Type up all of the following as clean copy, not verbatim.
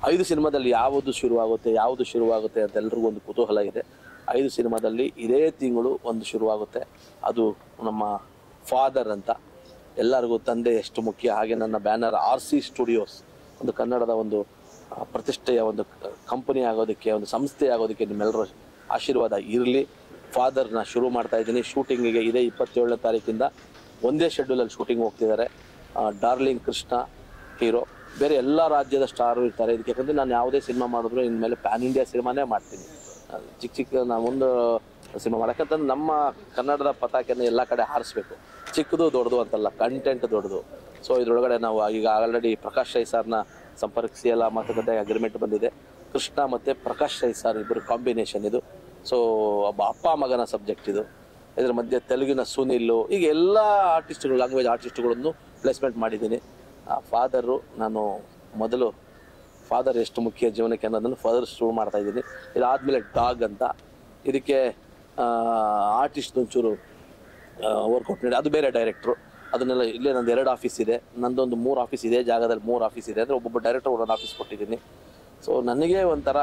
5 ಸಿನಿಮಾದಲ್ಲಿ ಯಾವುದು ಶುರುವಾಗುತ್ತೆ ಅಂತ ಎಲ್ರಿಗೂ ಒಂದು ಕುತೂಹಲ ಇದೆ. 5 ಸಿನಿಮಾದಲ್ಲಿ ಇದೇ ತಿಂಗಳು ಒಂದು ಶುರುವಾಗುತ್ತೆ. ಅದು ನಮ್ಮ ಫಾದರ್ ಅಂತ. ಎಲ್ಲರಿಗೂ ತಂದೆ ಎಷ್ಟು ಮುಖ್ಯ, ಹಾಗೆ ನನ್ನ ಬ್ಯಾನರ್ RC ಸ್ಟುಡಿಯೋಸ್, ಒಂದು ಕನ್ನಡದ ಒಂದು ಪ್ರತಿಷ್ಠೆಯ ಒಂದು ಕಂಪನಿ ಆಗೋದಕ್ಕೆ, ಒಂದು ಸಂಸ್ಥೆ ಆಗೋದಕ್ಕೆ ನಿಮ್ಮೆಲ್ಲರ ಆಶೀರ್ವಾದ ಇರಲಿ. ಫಾದರ್ನ ಶುರು ಮಾಡ್ತಾ ಇದ್ದೀನಿ. ಶೂಟಿಂಗಿಗೆ ಇದೇ 27ನೇ ತಾರೀಕಿಂದ ಒಂದೇ ಶೆಡ್ಯೂಲಲ್ಲಿ ಶೂಟಿಂಗ್ ಹೋಗ್ತಿದ್ದಾರೆ. ಡಾರ್ಲಿಂಗ್ ಕೃಷ್ಣ ಹೀರೋ, ಬೇರೆ ಎಲ್ಲ ರಾಜ್ಯದ ಸ್ಟಾರು ಇರ್ತಾರೆ ಇದಕ್ಕೆ. ಯಾಕಂದರೆ ನಾನು ಯಾವುದೇ ಸಿನಿಮಾ ಮಾಡಿದ್ರು ಇನ್ಮೇಲೆ ಪ್ಯಾನ್ ಇಂಡಿಯಾ ಸಿನಿಮಾನೇ ಮಾಡ್ತೀನಿ. ಚಿಕ್ಕ ನಾನು ಒಂದು ಸಿನಿಮಾ ಮಾಡೋಕ್ಕಂತಂದ್ರೆ ನಮ್ಮ ಕನ್ನಡದ ಪತಾಕೆಯನ್ನು ಎಲ್ಲ ಕಡೆ ಹಾರಿಸ್ಬೇಕು. ಚಿಕ್ಕದು ದೊಡ್ಡದು ಅಂತಲ್ಲ, ಕಂಟೆಂಟ್ ದೊಡ್ಡದು. ಸೊ ಇದರೊಳಗಡೆ ನಾವು ಈಗ ಆಲ್ರೆಡಿ ಪ್ರಕಾಶ್ ರೈ ಸರ್ನ ಸಂಪರ್ಕಿಸಿ ಎಲ್ಲ ಮಾತುಕತೆ ಅಗ್ರಿಮೆಂಟ್ ಬಂದಿದೆ. ಕೃಷ್ಣ ಮತ್ತು ಪ್ರಕಾಶ್ ರೈ ಸರ್ ಇಬ್ಬರು ಕಾಂಬಿನೇಷನ್ ಇದು. ಸೊ ಅಪ್ಪ ಮಗನ ಸಬ್ಜೆಕ್ಟ್ ಇದು. ಇದರ ಮಧ್ಯೆ ತೆಲುಗಿನ ಸುನಿಲ್, ಈಗ ಎಲ್ಲ ಆರ್ಟಿಸ್ಟ್ಗಳು, ಲ್ಯಾಂಗ್ವೇಜ್ ಆರ್ಟಿಸ್ಟ್ಗಳನ್ನು ಪ್ಲೇಸ್ಮೆಂಟ್ ಮಾಡಿದ್ದೀನಿ. ಫಾದರು ನಾನು ಮೊದಲು ಫಾದರ್ ಎಷ್ಟು ಮುಖ್ಯ ಜೀವನಕ್ಕೆ ಅನ್ನೋದನ್ನು ಫಾದರ್ ಶುರು ಮಾಡ್ತಾಯಿದ್ದೀನಿ. ಇದಾದಮೇಲೆ ಡಾಗ್ ಅಂತ, ಇದಕ್ಕೆ ಆರ್ಟಿಸ್ಟ್ ಒಂಚೂರು ವರ್ಕೌಟ್ ನೀಡಿ, ಅದು ಬೇರೆ ಡೈರೆಕ್ಟ್ರು. ಅದನ್ನೆಲ್ಲ ಇಲ್ಲೇ ನಂದು 2 ಆಫೀಸ್ ಇದೆ, ನಂದೊಂದು 3 ಆಫೀಸ್ ಇದೆ, ಜಾಗದಲ್ಲಿ 3 ಆಫೀಸ್ ಇದೆ. ಅಂದರೆ ಒಬ್ಬೊಬ್ಬ ಡೈರೆಕ್ಟ್ರ್ ಒಂದೊಂದು ಆಫೀಸ್ ಕೊಟ್ಟಿದ್ದೀನಿ. ಸೊ ನನಗೆ ಒಂಥರ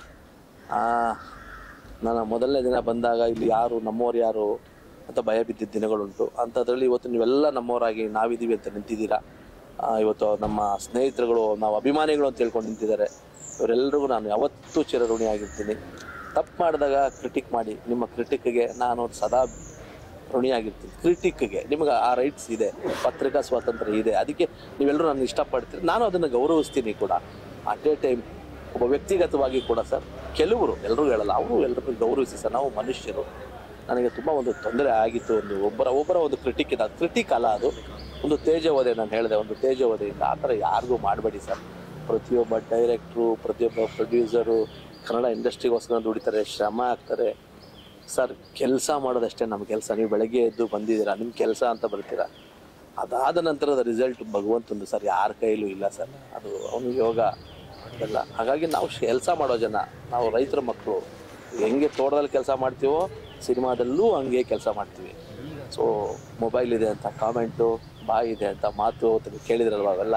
ನಾನು ಮೊದಲನೇ ದಿನ ಬಂದಾಗ ಇಲ್ಲಿ ಯಾರು ನಮ್ಮವ್ರು ಯಾರು ಅಂತ ಭಯ ಬಿದ್ದಿದ್ದ ದಿನಗಳುಂಟು. ಅಂಥದ್ರಲ್ಲಿ ಇವತ್ತು ನೀವೆಲ್ಲ ನಮ್ಮವರಾಗಿ ನಾವಿದ್ದೀವಿ ಅಂತ ನಿಂತಿದ್ದೀರಾ. ಇವತ್ತು ನಮ್ಮ ಸ್ನೇಹಿತರುಗಳು, ನಾವು ಅಭಿಮಾನಿಗಳು ಅಂತ ಹೇಳ್ಕೊಂಡು ನಿಂತಿದ್ದಾರೆ. ಇವರೆಲ್ಲರಿಗೂ ನಾನು ಯಾವತ್ತೂ ಚಿರಋಣಿಯಾಗಿರ್ತೀನಿ. ತಪ್ಪು ಮಾಡಿದಾಗ ಕ್ರಿಟಿಕ್ ಮಾಡಿ, ನಿಮ್ಮ ಕ್ರಿಟಿಕ್ಗೆ ನಾನು ಸದಾ ಋಣಿಯಾಗಿರ್ತೀನಿ. ಕ್ರಿಟಿಕ್ಗೆ ನಿಮಗೆ ಆ ರೈಟ್ಸ್ ಇದೆ, ಪತ್ರಿಕಾ ಸ್ವಾತಂತ್ರ್ಯ ಇದೆ. ಅದಕ್ಕೆ ನೀವೆಲ್ಲರೂ ನಾನು ಇಷ್ಟಪಡ್ತೀರಿ, ನಾನು ಅದನ್ನು ಗೌರವಿಸ್ತೀನಿ ಕೂಡ. ಅಟ್ ಎ ಟೈಮ್ ಒಬ್ಬ ವ್ಯಕ್ತಿಗತವಾಗಿ ಕೂಡ ಸರ್, ಕೆಲವರು, ಎಲ್ಲರೂ ಹೇಳಲ್ಲ, ಅವರು ಎಲ್ಲರಿಗೂ ಗೌರವಿಸಿ ಸರ್. ನಾವು ಮನುಷ್ಯರು. ನನಗೆ ತುಂಬ ಒಂದು ತೊಂದರೆ ಆಗಿತ್ತು. ಒಂದು ಒಬ್ಬರ ಒಂದು ಕ್ರಿಟಿಕ್ ಇದೆ. ಅದು ಕ್ರಿಟಿಕ್ ಅಲ್ಲ, ಅದು ಒಂದು ತೇಜೋವಧೆ. ನಾನು ಹೇಳಿದೆ, ಒಂದು ತೇಜೋವಧೆಯಿಂದ ಆ ಥರ ಯಾರಿಗೂ ಮಾಡಬೇಡಿ ಸರ್. ಪ್ರತಿಯೊಬ್ಬ ಡೈರೆಕ್ಟ್ರು, ಪ್ರತಿಯೊಬ್ಬ ಪ್ರೊಡ್ಯೂಸರು ಕನ್ನಡ ಇಂಡಸ್ಟ್ರಿಗೋಸ್ಕರ ದುಡಿತಾರೆ, ಶ್ರಮ ಆಗ್ತಾರೆ ಸರ್. ಕೆಲಸ ಮಾಡೋದಷ್ಟೇ ನಮ್ಮ ಕೆಲಸ. ನೀವು ಬೆಳಗ್ಗೆ ಎದ್ದು ಬಂದಿದ್ದೀರಾ, ನಿಮ್ಮ ಕೆಲಸ ಅಂತ ಬರ್ತೀರಾ. ಅದಾದ ನಂತರದ ರಿಸಲ್ಟ್ ಭಗವಂತಂದು ಸರ್, ಯಾರ ಕೈಲೂ ಇಲ್ಲ ಸರ್. ಅದು ಅವನು ಯೋಗ ಎಲ್ಲ. ಹಾಗಾಗಿ ನಾವು ಕೆಲಸ ಮಾಡೋ ಜನ, ನಾವು ರೈತರ ಮಕ್ಕಳು. ಹೆಂಗೆ ತೋಟದಲ್ಲಿ ಕೆಲಸ ಮಾಡ್ತೀವೋ ಸಿನಿಮಾದಲ್ಲೂ ಹಂಗೆ ಕೆಲಸ ಮಾಡ್ತೀವಿ. ಸೊ ಮೊಬೈಲ್ ಇದೆ ಅಂತ ಕಾಮೆಂಟು, ಬಾಯಿ ಇದೆ ಅಂತ ಮಾತು ಕೇಳಿದ್ರಲ್ವ, ಅವೆಲ್ಲ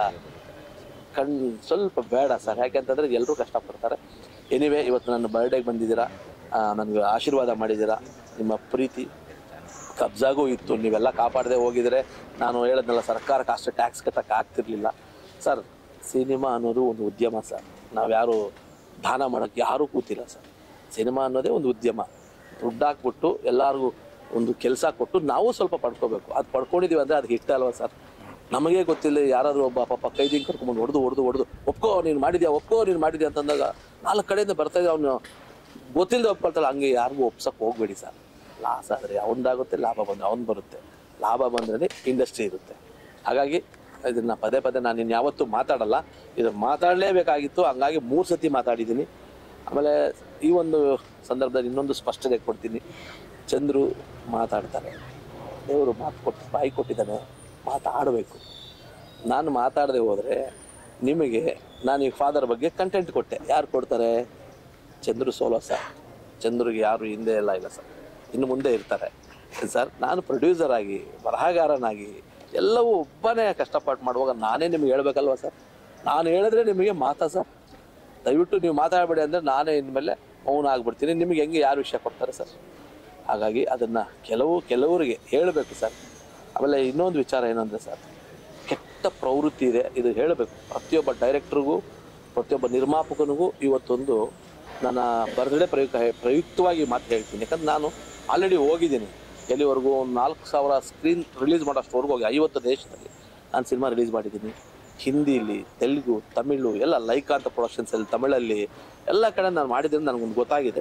ಸ್ವಲ್ಪ ಬೇಡ ಸರ್. ಯಾಕೆಂತಂದರೆ ಎಲ್ಲರೂ ಕಷ್ಟಪಡ್ತಾರೆ. ಎನಿವೇ, ಇವತ್ತು ನನ್ನ ಬರ್ಡೇಗೆ ಬಂದಿದ್ದೀರಾ, ನನಗೆ ಆಶೀರ್ವಾದ ಮಾಡಿದ್ದೀರಾ. ನಿಮ್ಮ ಪ್ರೀತಿ ಕಬ್ಜಾಗೂ ಇತ್ತು. ನೀವೆಲ್ಲ ಕಾಪಾಡದೆ ಹೋಗಿದರೆ ನಾನು ಹೇಳಿದ್ನಲ್ಲ, ಸರ್ಕಾರಕ್ಕೆ ಅಷ್ಟು ಟ್ಯಾಕ್ಸ್ ಕಟ್ಟಕ್ಕೆ ಆಗ್ತಿರ್ಲಿಲ್ಲ ಸರ್. ಸಿನಿಮಾ ಅನ್ನೋದು ಒಂದು ಉದ್ಯಮ ಸರ್. ನಾವು ಯಾರು ದಾನ ಮಾಡೋಕ್ಕೆ ಯಾರೂ ಕೂತಿಲ್ಲ ಸರ್. ಸಿನಿಮಾ ಅನ್ನೋದೇ ಒಂದು ಉದ್ಯಮ. ದುಡ್ಡು ಹಾಕ್ಬಿಟ್ಟು ಎಲ್ಲರಿಗೂ ಒಂದು ಕೆಲಸ ಕೊಟ್ಟು ನಾವು ಸ್ವಲ್ಪ ಪಡ್ಕೋಬೇಕು. ಅದು ಪಡ್ಕೊಂಡಿದ್ದೀವಿ ಅಂದರೆ ಅದು ಹಿಟ್ಟ ಅಲ್ವ ಸರ್. ನಮಗೆ ಗೊತ್ತಿಲ್ಲ, ಯಾರಾದರೂ ಒಬ್ಬ ಪಾಪ ಕೈದಿಂಗೆ ಕರ್ಕೊಂಬಂದು ಹೊಡೆದು ಒಪ್ಕೋ ನೀನು ಮಾಡಿದ್ಯಾ ಅಂತಂದಾಗ 4 ಕಡೆಯಿಂದ ಬರ್ತಾಯಿದ್ದೆ. ಅವನು ಗೊತ್ತಿಲ್ಲದೆ ಒಪ್ಕೊಳ್ತಾಳೆ. ಹಂಗೆ ಯಾರಿಗೂ ಒಪ್ಸೋಕ್ಕೆ ಹೋಗಬೇಡಿ ಸರ್. ಲಾಸ್ ಆದರೆ ಅವನದಾಗುತ್ತೆ, ಲಾಭ ಬಂದರೆ ಅವ್ನು ಬರುತ್ತೆ. ಲಾಭ ಬಂದ್ರೆ ಇಂಡಸ್ಟ್ರಿ ಇರುತ್ತೆ. ಹಾಗಾಗಿ ಇದನ್ನು ಪದೇ ನಾನು ಇನ್ಯಾವತ್ತೂ ಮಾತಾಡಲ್ಲ. ಇದು ಮಾತಾಡಲೇಬೇಕಾಗಿತ್ತು, ಹಂಗಾಗಿ 3 ಸತಿ ಮಾತಾಡಿದ್ದೀನಿ. ಆಮೇಲೆ ಈ ಒಂದು ಸಂದರ್ಭದಲ್ಲಿ ಇನ್ನೊಂದು ಸ್ಪಷ್ಟತೆ ಕೊಡ್ತೀನಿ. ಚಂದ್ರು ಮಾತಾಡ್ತಾರೆ, ದೇವರು ಬಾಯಿ ಕೊಟ್ಟಿದ್ದಾನೆ, ಮಾತಾಡಬೇಕು. ನಾನು ಮಾತಾಡದೆ ಹೋದರೆ ನಿಮಗೆ, ನಾನು ಈ ಫಾದರ್ ಬಗ್ಗೆ ಕಂಟೆಂಟ್ ಕೊಟ್ಟೆ, ಯಾರು ಕೊಡ್ತಾರೆ? Chandru solo sir. ಚಂದ್ರಿಗೆ ಯಾರು ಹಿಂದೆ ಎಲ್ಲ ಇಲ್ಲ ಸರ್, ಇನ್ನು ಮುಂದೆ ಇರ್ತಾರೆ ಸರ್. ನಾನು ಪ್ರೊಡ್ಯೂಸರ್ ಆಗಿ, ಬರಹಗಾರನಾಗಿ ಎಲ್ಲವೂ ಒಬ್ಬನೇ ಕಷ್ಟಪಟ್ಟು ಮಾಡುವಾಗ ನಾನೇ ನಿಮ್ಗೆ ಹೇಳ್ಬೇಕಲ್ವ ಸರ್. ನಾನು ಹೇಳಿದ್ರೆ ನಿಮಗೆ ಮಾತಾ ಸರ್. ದಯವಿಟ್ಟು ನೀವು ಮಾತಾಡಬೇಡಿ ಅಂದರೆ ನಾನೇ ಇನ್ಮೇಲೆ ಮೌನ ಆಗ್ಬಿಡ್ತೀನಿ. ನಿಮಗೆ ಹೆಂಗೆ ಯಾರು ವಿಷಯ ಕೊಡ್ತಾರೆ ಸರ್? ಹಾಗಾಗಿ ಅದನ್ನು ಕೆಲವರಿಗೆ ಹೇಳಬೇಕು ಸರ್. ಆಮೇಲೆ ಇನ್ನೊಂದು ವಿಚಾರ ಏನಂದರೆ ಸರ್, ಕೆಟ್ಟ ಪ್ರವೃತ್ತಿ ಇದೆ, ಇದು ಹೇಳಬೇಕು ಪ್ರತಿಯೊಬ್ಬ ಡೈರೆಕ್ಟ್ರಿಗೂ, ಪ್ರತಿಯೊಬ್ಬ ನಿರ್ಮಾಪಕನಿಗೂ. ಇವತ್ತೊಂದು ನನ್ನ ಬರ್ತ್ಡೇ ಪ್ರಯುಕ್ತವಾಗಿ ಮಾತು ಹೇಳ್ತೀನಿ. ಯಾಕಂದ್ರೆ ನಾನು ಆಲ್ರೆಡಿ ಹೋಗಿದ್ದೀನಿ ಎಲ್ಲಿವರೆಗೂ, 4,000 ಸ್ಕ್ರೀನ್ ರಿಲೀಸ್ ಮಾಡೋಷ್ಟವರೆಗೂ ಹೋಗಿ 50 ದೇಶದಲ್ಲಿ ನಾನು ಸಿನಿಮಾ ರಿಲೀಸ್ ಮಾಡಿದ್ದೀನಿ. ಹಿಂದಿಲಿ, ತೆಲುಗು, ತಮಿಳು ಎಲ್ಲ ಲೈಕಾ ಅಂತ ಪ್ರೊಡಕ್ಷನ್ಸಲ್ಲಿ, ತಮಿಳಲ್ಲಿ ಎಲ್ಲ ಕಡೆ ನಾನು ಮಾಡಿದ್ದೀನಿ. ನನಗೊಂದು ಗೊತ್ತಾಗಿದೆ,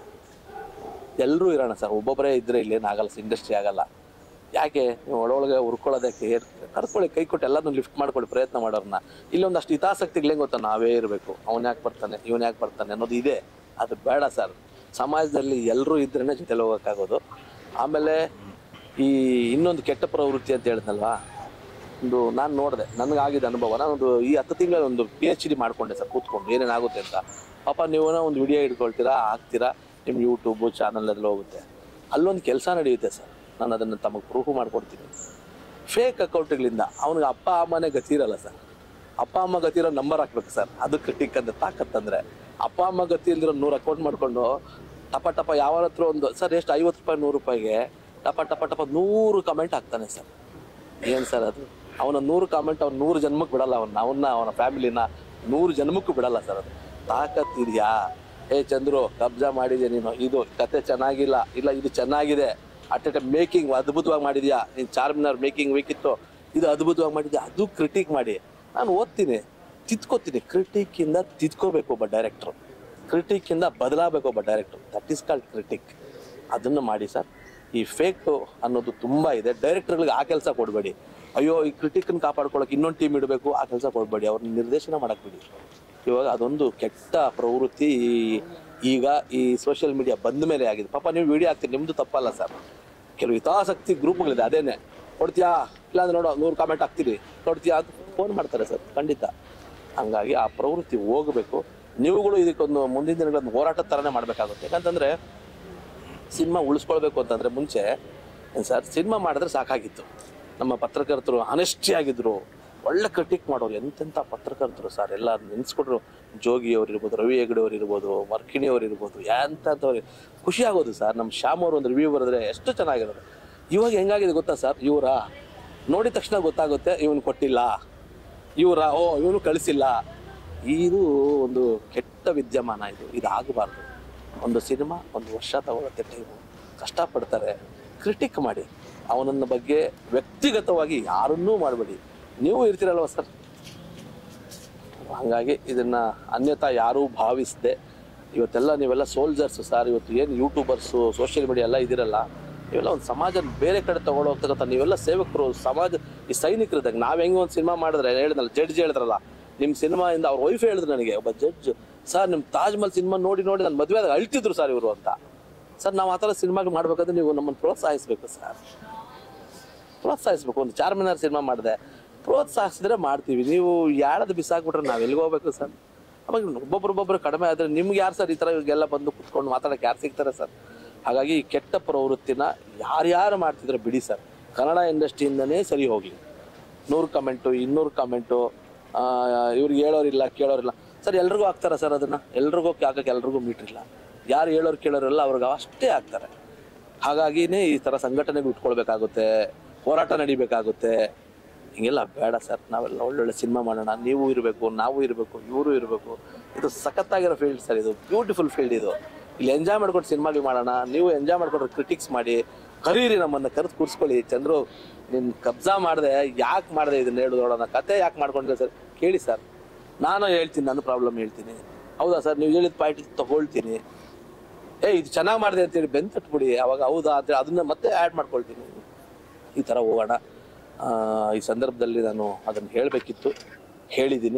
ಎಲ್ಲರೂ ಇರೋಣ ಸರ್. ಒಬ್ಬೊಬ್ಬರೇ ಇದ್ದರೆ ಇಲ್ಲೇನಾಗಲ್ಲ, ಇಂಡಸ್ಟ್ರಿ ಆಗಲ್ಲ. ಯಾಕೆ ನೀವು ಒಳಗೆ ಹುರ್ಕೊಳ್ಳೋದಕ್ಕೆ ಕರ್ಕೊಳ್ಳಿ, ಕೈ ಕೊಟ್ಟು ಎಲ್ಲನೂ ಲಿಫ್ಟ್ ಮಾಡ್ಕೊಳ್ಳಿ, ಪ್ರಯತ್ನ ಮಾಡೋರನ್ನ. ಇಲ್ಲೊಂದಷ್ಟು ಹಿತಾಸಕ್ತಿಗಳೇನು ಗೊತ್ತಾ, ನಾವೇ ಇರಬೇಕು, ಅವನು ಯಾಕೆ ಬರ್ತಾನೆ, ಇವನು ಯಾಕೆ ಬರ್ತಾನೆ ಅನ್ನೋದು ಇದೆ. ಅದು ಬೇಡ ಸರ್. ಸಮಾಜದಲ್ಲಿ ಎಲ್ಲರೂ ಇದ್ರೇ ಜೊತೆಲಿ ಹೋಗೋಕ್ಕಾಗೋದು. ಆಮೇಲೆ ಈ ಇನ್ನೊಂದು ಕೆಟ್ಟ ಪ್ರವೃತ್ತಿ ಅಂತ ಹೇಳಿದ್ನಲ್ವಾ, ಒಂದು ನಾನು ನೋಡಿದೆ, ನನಗಾಗಿದ್ದ ಅನುಭವ. ನಾನೊಂದು ಈ 10 ತಿಂಗಳ ಒಂದು PhD ಮಾಡಿಕೊಂಡೆ ಸರ್, ಕೂತ್ಕೊಂಡು ಏನೇನಾಗುತ್ತೆ ಅಂತ. ಪಾಪ ನೀವು ಒಂದು ವಿಡಿಯೋ ಇಟ್ಕೊಳ್ತೀರಾ, ಹಾಕ್ತೀರಾ, ನಿಮ್ಮ ಯೂಟ್ಯೂಬು ಚಾನಲಲ್ಲಿ ಹೋಗುತ್ತೆ. ಅಲ್ಲೊಂದು ಕೆಲಸ ನಡೆಯುತ್ತೆ ಸರ್. ನಾನು ಅದನ್ನು ತಮಗೆ ಪ್ರೂಫ್ ಮಾಡಿಕೊಡ್ತೀನಿ. ಫೇಕ್ ಅಕೌಂಟ್ಗಳಿಂದ ಅವನಿಗೆ ಅಪ್ಪ ಅಮ್ಮನೇ ಗತಿ ಇರಲ್ಲ ಸರ್. ಅಪ್ಪ ಅಮ್ಮ ಗತಿ ಇರೋ ನಂಬರ್ ಹಾಕ್ಬೇಕು ಸರ್, ಅದು ಕ್ರಿಟಿಕ್ ಅಂದ್ರೆ ತಾಕತ್ತಂದ್ರೆ. ಅಪ್ಪ ಅಮ್ಮ ಗತಿ ಇಲ್ದಿರೋ 100 ಅಕೌಂಟ್ ಮಾಡ್ಕೊಂಡು ಟಪ ಟಪ ಯಾವ ಹತ್ರ ಒಂದು ಸರ್ ಎಷ್ಟು 50 ರೂಪಾಯಿ 100 ರೂಪಾಯಿಗೆ ಟಪ ಟಪ ಟಪ 100 ಕಮೆಂಟ್ ಹಾಕ್ತಾನೆ ಸರ್. ಏನು ಸರ್ ಅದು? ಅವನ 100 ಕಾಮೆಂಟ್ ಅವ್ನು 100 ಜನ್ಮಕ್ಕೆ ಬಿಡಲ್ಲ, ಅವನ ಫ್ಯಾಮಿಲಿನ 100 ಜನ್ಮಕ್ಕೂ ಬಿಡಲ್ಲ ಸರ್. ಅದು ತಾಕತ್ತಿದೆಯಾ? ಏ ಚಂದ್ರು ಕಬ್ಜಾ ಮಾಡಿದ್ಯಾ ನೀನು, ಇದು ಕತೆ ಚೆನ್ನಾಗಿಲ್ಲ, ಇಲ್ಲ ಇದು ಚೆನ್ನಾಗಿದೆ, ಅಟ್ ಎ ಟೈಮ್ ಮೇಕಿಂಗ್ ಅದ್ಭುತವಾಗಿ ಮಾಡಿದ್ಯಾ, ನೀನು ಚಾರ್ಮಿನಾರ್ ಮೇಕಿಂಗ್ ಬೇಕಿತ್ತು, ಇದು ಅದ್ಭುತವಾಗಿ ಮಾಡಿದ್ಯಾ, ಅದು ಕ್ರಿಟಿಕ್ ಮಾಡಿ. ನಾನು ಓದ್ತೀನಿ, ತಿದ್ಕೋತೀನಿ. ಕ್ರಿಟಿಕ್ಕಿಂದ ತಿದ್ಕೋಬೇಕು ಒಬ್ಬ ಡೈರೆಕ್ಟ್ರು, ಕ್ರಿಟಿಕ್ಕಿಂದ ಬದಲಾಗಬೇಕು ಒಬ್ಬ director. That is called critic. ಅದನ್ನು ಮಾಡಿ ಸರ್. ಈ ಫೇಕ್ ಅನ್ನೋದು ತುಂಬ ಇದೆ. ಡೈರೆಕ್ಟರ್ಗಳಿಗೆ ಆ ಕೆಲಸ ಕೊಡಬೇಡಿ. ಅಯ್ಯೋ ಈ ಕ್ರಿಟಿಕನ್ನು ಕಾಪಾಡ್ಕೊಳ್ಳೋಕೆ ಇನ್ನೊಂದು ಟೀಮ್ ಇಡಬೇಕು, ಆ ಕೆಲಸ ಕೊಡಬೇಡಿ. ಅವ್ರನ್ನ ನಿರ್ದೇಶನ ಮಾಡಕ್ಕೆ ಬಿಡಿ. ಇವಾಗ ಅದೊಂದು ಕೆಟ್ಟ ಪ್ರವೃತ್ತಿ ಈಗ ಈ ಸೋಷಿಯಲ್ ಮೀಡಿಯಾ ಬಂದ ಮೇಲೆ ಆಗಿದೆ. ಪಾಪ ನೀವು ವಿಡಿಯೋ ಹಾಕ್ತೀರಿ, ನಿಮ್ಮದು ತಪ್ಪಲ್ಲ ಸರ್. ಕೆಲವು ಹಿತಾಸಕ್ತಿ ಗ್ರೂಪ್ಗಳಿದೆ, ಅದೇನೆ ಕೊಡ್ತೀಯಾ ಇಲ್ಲಾಂದ್ರೆ ನೋಡೋ 100 ಕಾಮೆಂಟ್ ಹಾಕ್ತೀರಿ ಕೊಡ್ತೀಯಾ ಅಂತ ಫೋನ್ ಮಾಡ್ತಾರೆ ಸರ್, ಖಂಡಿತ. ಹಂಗಾಗಿ ಆ ಪ್ರವೃತ್ತಿ ಹೋಗಬೇಕು. ನೀವುಗಳು ಇದಕ್ಕೊಂದು ಮುಂದಿನ ದಿನಗಳನ್ನು ಹೋರಾಟದ ಥರನೇ ಮಾಡಬೇಕಾಗುತ್ತೆ. ಯಾಕಂತಂದರೆ ಸಿನಿಮಾ ಉಳಿಸ್ಕೊಳ್ಬೇಕು ಅಂತಂದರೆ ಮುಂಚೆ ಸರ್ ಸಿನಿಮಾ ಮಾಡಿದ್ರೆ ಸಾಕಾಗಿತ್ತು. ನಮ್ಮ ಪತ್ರಕರ್ತರು ಆನೆಸ್ಟಿ ಆಗಿದ್ರು, ಒಳ್ಳೆ ಕ್ರಿಟಿಕ್ ಮಾಡೋರು. ಎಂತೆಂಥ ಪತ್ರಕರ್ತರು ಸರ್, ಎಲ್ಲ ನೆನೆಸ್ಕೊಟ್ರು. ಜೋಗಿಯವ್ರು ಇರ್ಬೋದು, ರವಿ ಹೆಗಡೆ ಅವ್ರು ಇರ್ಬೋದು, ವರ್ಕಿಣಿಯವ್ರು ಇರ್ಬೋದು, ಎಂಥವ್ರು ಖುಷಿ ಆಗೋದು ಸರ್. ನಮ್ಮ ಶ್ಯಾಮ್ ಅವರು ಒಂದು ರಿವ್ಯೂ ಬರೆದ್ರೆ ಎಷ್ಟು ಚೆನ್ನಾಗಿರೋದು. ಇವಾಗ ಹೆಂಗಾಗಿದೆ ಗೊತ್ತಾ ಸರ್, ಇವರ ನೋಡಿದ ತಕ್ಷಣ ಗೊತ್ತಾಗುತ್ತೆ ಇವನು ಕೊಟ್ಟಿಲ್ಲ, ಇವನು ಕಳಿಸಿಲ್ಲ. ಇದು ಒಂದು ಕೆಟ್ಟ ವಿದ್ಯಮಾನ. ಇದು ಆಗಬಾರ್ದು. ಒಂದು ಸಿನಿಮಾ 1 ವರ್ಷ ತಗೊಳುತ್ತೆ ಟೈಮು, ಕಷ್ಟಪಡ್ತಾರೆ. ಕ್ರಿಟಿಕ್ ಮಾಡಿ, ಅವನನ್ನ ಬಗ್ಗೆ ವ್ಯಕ್ತಿಗತವಾಗಿ ಯಾರನ್ನೂ ಮಾಡಬೇಡಿ. ನೀವು ಇರ್ತೀರಲ್ವ ಸರ್. ಹಾಗಾಗಿ ಇದನ್ನು ಅನ್ಯತಾ ಯಾರೂ ಭಾವಿಸದೆ ಇವತ್ತೆಲ್ಲ ನೀವೆಲ್ಲ ಸೋಲ್ಜರ್ಸು ಸರ್. ಇವತ್ತು ಏನು ಯೂಟ್ಯೂಬರ್ಸು, ಸೋಷಿಯಲ್ ಮೀಡಿಯಾ ಎಲ್ಲ ಇದಿರಲ್ಲ, ಇವೆಲ್ಲ ಒಂದು ಸಮಾಜ ಬೇರೆ ಕಡೆ ತೊಗೊಂಡು ಹೋಗ್ತಕ್ಕಂಥ ನೀವೆಲ್ಲ ಸೇವಕರು, ಸಮಾಜ ಈ ಸೈನಿಕರಿದ್ದಾಗ. ನಾವು ಹೆಂಗೆ ಒಂದು ಸಿನಿಮಾ ಮಾಡಿದ್ರೆ ಹೇಳಿದ್ನಲ್ಲ, ಜಡ್ಜ್ ಹೇಳಿದ್ರಲ್ಲ, ನಿಮ್ಮ ಸಿನಿಮಾಯಿಂದ ಅವ್ರ ವೈಫ್ ಹೇಳಿದ್ರು ನನಗೆ, ಒಬ್ಬ ಜಡ್ಜ್, ಸರ್ ನಿಮ್ಮ ತಾಜ್ ಮಹಲ್ ಸಿನಿಮಾ ನೋಡಿ ನನ್ನ ಮದುವೆ ಆದಾಗ ಅಳ್ತಿದ್ರು ಸರ್ ಇವರು ಅಂತ. ಸರ್ ನಾವು ಆ ಥರ ಸಿನಿಮಾಗಳು ಮಾಡ್ಬೇಕಾದ್ರೆ ನೀವು ನಮ್ಮನ್ನು ಪ್ರೋತ್ಸಾಹಿಸಬೇಕು ಸರ್, ಪ್ರೋತ್ಸಾಹಿಸಬೇಕು. ಒಂದು ಚಾರ್ಮಿನಾರ್ ಸಿನಿಮಾ ಮಾಡಿದೆ, ಪ್ರೋತ್ಸಾಹಿಸಿದ್ರೆ ಮಾಡ್ತೀವಿ. ನೀವು ಯಾಳದು ಬಿಸಾಕ್ಬಿಟ್ರೆ ನಾವು ಎಲ್ಲಿಗೆ ಹೋಗ್ಬೇಕು ಸರ್? ಅವಾಗ ಒಬ್ಬೊಬ್ಬರು ಕಡಿಮೆ ಆದರೆ ನಿಮ್ಗೆ ಯಾರು ಸರ್ ಈ ಥರ ಇವಾಗೆಲ್ಲ ಬಂದು ಕುತ್ಕೊಂಡು ಮಾತಾಡೋಕೆ ಯಾರು ಸಿಗ್ತಾರೆ ಸರ್? ಹಾಗಾಗಿ ಈ ಕೆಟ್ಟ ಪ್ರವೃತ್ತಿನ ಯಾರ್ಯಾರು ಮಾಡ್ತಿದ್ರೆ ಬಿಡಿ ಸರ್. ಕನ್ನಡ ಇಂಡಸ್ಟ್ರಿಯಿಂದನೇ ಸರಿ ಹೋಗಲಿ. 100 ಕಮೆಂಟು 200 ಕಮೆಂಟು, ಇವ್ರಿಗೆ ಹೇಳೋರಿಲ್ಲ ಕೇಳೋರಿಲ್ಲ ಸರ್. ಎಲ್ರಿಗೂ ಆಗ್ತಾರೆ ಸರ್ ಅದನ್ನು, ಎಲ್ರಿಗೂ ಹಾಕಕ್ಕೆ ಎಲ್ರಿಗೂ ಮೀಟ್ರಿಲ್ಲ. ಯಾರು ಹೇಳೋರು ಕೇಳೋರಿಲ್ಲ ಅವ್ರಿಗೆ ಅಷ್ಟೇ ಆಗ್ತಾರೆ. ಹಾಗಾಗಿನೇ ಈ ಥರ ಸಂಘಟನೆಗಳು ಇಟ್ಕೊಳ್ಬೇಕಾಗುತ್ತೆ, ಹೋರಾಟ ನಡಿಬೇಕಾಗುತ್ತೆ. ಹಿಂಗೆಲ್ಲ ಬೇಡ ಸರ್. ನಾವೆಲ್ಲ ಒಳ್ಳೊಳ್ಳೆ ಸಿನಿಮಾ ಮಾಡೋಣ, ನೀವು ಇರಬೇಕು, ನಾವು ಇರಬೇಕು, ಇವರು ಇರಬೇಕು. ಇದು ಸಖತ್ತಾಗಿರೋ ಫೀಲ್ಡ್ ಸರ್, ಇದು ಬ್ಯೂಟಿಫುಲ್ ಫೀಲ್ಡ್. ಇದು ಇಲ್ಲಿ ಎಂಜಾಯ್ ಮಾಡ್ಕೊಂಡು ಸಿನಿಮಾಗಳು ಮಾಡೋಣ. ನೀವು ಎಂಜಾಯ್ ಮಾಡ್ಕೊಂಡು ಕ್ರಿಟಿಕ್ಸ್ ಮಾಡಿ, ಕರೀರಿ, ನಮ್ಮನ್ನು ಕರೆದು ಕೂರಿಸ್ಕೊಳ್ಳಿ. ಚಂದ್ರು ನಿನ್ನ ಕಬ್ಜಾ ಮಾಡಿದೆ, ಯಾಕೆ ಮಾಡಿದೆ ಇದನ್ನ ಹೇಳು ನೋಡೋಣ, ಕತೆ ಯಾಕೆ ಮಾಡ್ಕೊಂಡ್ರೆ ಸರ್ ಕೇಳಿ ಸರ್. ನಾನು ಹೇಳ್ತೀನಿ, ನನ್ನ ಪ್ರಾಬ್ಲಮ್ ಹೇಳ್ತೀನಿ. ಹೌದಾ ಸರ್, ನೀವು ಹೇಳಿದ ಪಾಯಿಂಟ್ ತೊಗೊಳ್ತೀನಿ. ಇದು ಚೆನ್ನಾಗಿ ಮಾಡಿದೆ ಅಂತೇಳಿ ಬೆಂತಟ್ಬಿಡಿ. ಅವಾಗ ಹೌದಾ ಅಂತೇಳಿ ಅದನ್ನ ಮತ್ತೆ ಆ್ಯಡ್ ಮಾಡ್ಕೊಳ್ತೀನಿ. ಈ ಥರ ಹೋಗೋಣ. ಈ ಸಂದರ್ಭದಲ್ಲಿ ನಾನು ಅದನ್ನು ಹೇಳಬೇಕಿತ್ತು, ಹೇಳಿದ್ದೀನಿ.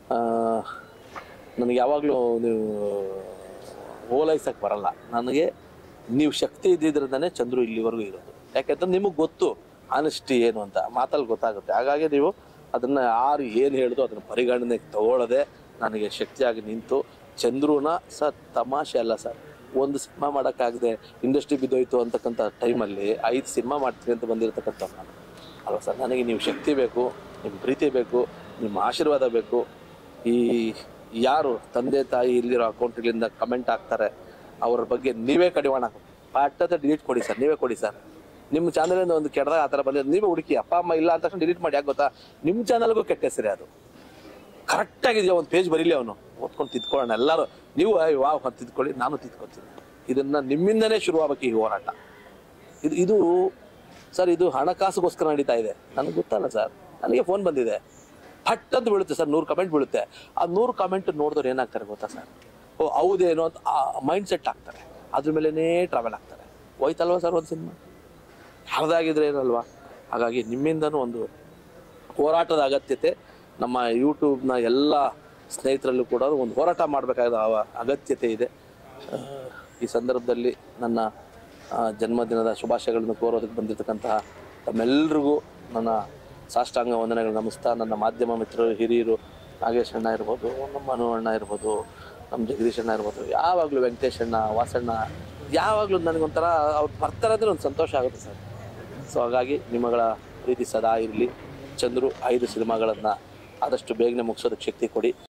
ನನಗೆ ಯಾವಾಗಲೂ ನೀವು ಓಲೈಸಕ್ಕೆ ಬರಲ್ಲ. ನನಗೆ ನೀವು ಶಕ್ತಿ ಇದ್ದಿದ್ರಿಂದನೇ ಚಂದ್ರು ಇಲ್ಲಿವರೆಗೂ ಇರೋದು. ಯಾಕೆಂದ್ರೆ ನಿಮಗೆ ಗೊತ್ತು ಆನೆಸ್ಟಿ ಏನು ಅಂತ, ಮಾತಲ್ಲಿ ಗೊತ್ತಾಗುತ್ತೆ. ಹಾಗಾಗಿ ನೀವು ಅದನ್ನು ಯಾರು ಏನು ಹೇಳಿದ್ರು ಅದನ್ನು ಪರಿಗಣನೆಗೆ ತಗೊಳ್ಳದೆ ನನಗೆ ಶಕ್ತಿಯಾಗಿ ನಿಂತು ಚಂದ್ರುನ ಸರ್ ತಮಾಷೆ ಅಲ್ಲ ಸರ್. ಒಂದು ಸಿನಿಮಾ ಮಾಡೋಕ್ಕಾಗದೆ ಇಂಡಸ್ಟ್ರಿ ಬಿದ್ದೋಯ್ತು ಅಂತಕ್ಕಂಥ ಟೈಮಲ್ಲಿ 5 ಸಿನಿಮಾ ಮಾಡ್ತೀನಿ ಅಂತ ಬಂದಿರತಕ್ಕಂಥ ನಾನು ಅಲ್ವ ಸರ್. ನನಗೆ ನೀವು ಶಕ್ತಿ ಬೇಕು, ನಿಮ್ಮ ಪ್ರೀತಿ ಬೇಕು, ನಿಮ್ಮ ಆಶೀರ್ವಾದ ಬೇಕು. ಈ ಯಾರು ತಂದೆ ತಾಯಿ ಇಲ್ಲಿರೋ ಅಕೌಂಟ್ಗಳಿಂದ ಕಮೆಂಟ್ ಹಾಕ್ತಾರೆ ಅವ್ರ ಬಗ್ಗೆ ನೀವೇ ಕಡಿವಾಣ ಪಾಠದ ಡಿಲೀಟ್ ಕೊಡಿ ಸರ್, ನೀವೇ ಕೊಡಿ ಸರ್. ನಿಮ್ಮ ಚಾನಲಿಂದ ಒಂದು ಕೆಟ್ಟದಾಗ ಆ ಥರ ಬಂದಿರೋದು ನೀವೇ ಹುಡುಕಿ. ಅಪ್ಪ ಅಮ್ಮ ಇಲ್ಲ ಅಂತ ತಕ್ಷಣ ಡಿಲೀಟ್ ಮಾಡಿ. ಯಾಕೆ ಗೊತ್ತಾ, ನಿಮ್ಮ ಚಾನಲ್ಗೂ ಕೆಟ್ಟ ಹೆಸರೇ ಅದು. ಕರೆಕ್ಟಾಗಿದೆಯಾ ಒಂದು ಪೇಜ್ ಬರೀಲಿ, ಅವನು ಓದ್ಕೊಂಡು ತಿದ್ಕೊಳ್ಳೋಣ ಎಲ್ಲರೂ. ನೀವು ವಾವ್ ಅಂತ ತಿದ್ಕೊಳ್ಳಿ, ನಾನು ತಿದ್ಕೊತೀನಿ. ಇದನ್ನು ನಿಮ್ಮಿಂದನೇ ಶುರುವಾಗಬೇಕು ಈ ಹೋರಾಟ. ಇದು ಸರ್, ಇದು ಹಣಕಾಸಿಗೋಸ್ಕರ ನಡೀತಾ ಇದೆ. ನನಗೆ ಗೊತ್ತಲ್ಲ ಸರ್, ನನಗೆ ಫೋನ್ ಬಂದಿದೆ, ಫಟ್ ಅಂತ ಬೀಳುತ್ತೆ ಸರ್, 100 ಕಮೆಂಟ್ ಬೀಳುತ್ತೆ. ಆ 100 ಕಮೆಂಟ್ ನೋಡಿದವ್ರು ಏನಾಗ್ತಾರೆ ಗೊತ್ತಾ ಸರ್, ಓ ಹೌದೇನೋ ಅಂತ ಮೈಂಡ್ ಸೆಟ್ ಆಗ್ತಾರೆ, ಅದ್ರ ಮೇಲೇ ಟ್ರಾವೆಲ್ ಆಗ್ತಾರೆ. ಹೋಯ್ತಲ್ವ ಸರ್ ಒಂದು ಸಿನಿಮಾ, ಯಾರ್ದಾಗಿದ್ರೆ ಏನಲ್ವಾ. ಹಾಗಾಗಿ ನಿಮ್ಮಿಂದನೂ ಒಂದು ಹೋರಾಟದ ಅಗತ್ಯತೆ, ನಮ್ಮ ಯೂಟ್ಯೂಬ್ನ ಎಲ್ಲ ಸ್ನೇಹಿತರಲ್ಲೂ ಕೂಡ ಒಂದು ಹೋರಾಟ ಮಾಡಬೇಕಾದ ಅಗತ್ಯತೆ ಇದೆ. ಈ ಸಂದರ್ಭದಲ್ಲಿ ನನ್ನ ಜನ್ಮದಿನದ ಶುಭಾಶಯಗಳನ್ನು ಕೋರೋದಕ್ಕೆ ಬಂದಿರತಕ್ಕಂತಹ ತಮ್ಮೆಲ್ಲರಿಗೂ ನನ್ನ ಸಾಷ್ಟಾಂಗ ವಂದನೆಗಳು ನಮಿಸ್ತಾ, ನನ್ನ ಮಾಧ್ಯಮ ಮಿತ್ರರು, ಹಿರಿಯರು, ನಾಗೇಶ್ ಅಣ್ಣ ಇರ್ಬೋದು, ನಮ್ಮ ಮನು ಅಣ್ಣ ಇರ್ಬೋದು, ನಮ್ಮ ಜಗದೀಶ್ ಅಣ್ಣ ಇರ್ಬೋದು, ಯಾವಾಗಲೂ ವೆಂಕಟೇಶ್ ಅಣ್ಣ, ವಾಸಣ್ಣ, ಯಾವಾಗಲೂ ನನಗೊಂಥರ ಅವ್ರು ಬರ್ತಾರೆ ಅಂದರೆ ಒಂದು ಸಂತೋಷ ಆಗುತ್ತೆ ಸರ್. ಸೊ ಹಾಗಾಗಿ ನಿಮ್ಮಗಳ ಪ್ರೀತಿ ಸದಾ ಇರಲಿ. ಚಂದ್ರು 5 ಸಿನಿಮಾಗಳನ್ನು ಆದಷ್ಟು ಬೇಗನೆ ಮುಗಿಸೋದಕ್ಕೆ ಶಕ್ತಿ ಕೊಡಿ.